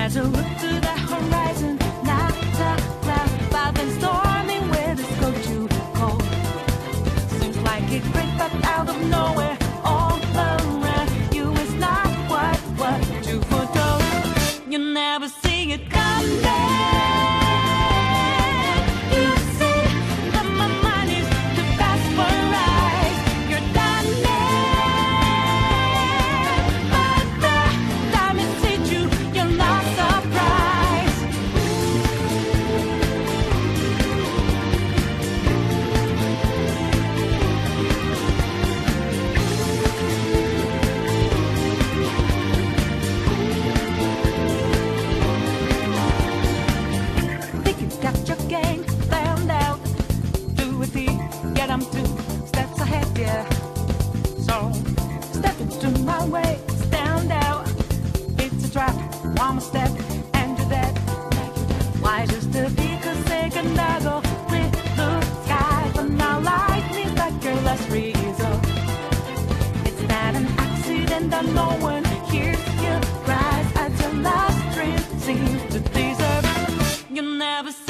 As I look to the horizon, not a cloud, but then storming where the go to cold. Seems like it breaks back out of nowhere, all around you is not what you foretold. You never see it coming. You see that my mind is too fast for eyes. You're done but the time it hit you, you're not surprised. Think you got your game found out. Do it here, get 'em 2 steps ahead, yeah. So step into my way, stand out. It's a trap, one more step, and you're dead. Why just the vehicles take another with the sky? But now lightning's like your last resort. It's not an accident that no one hears your cries as your last dream seems to deserve. You never see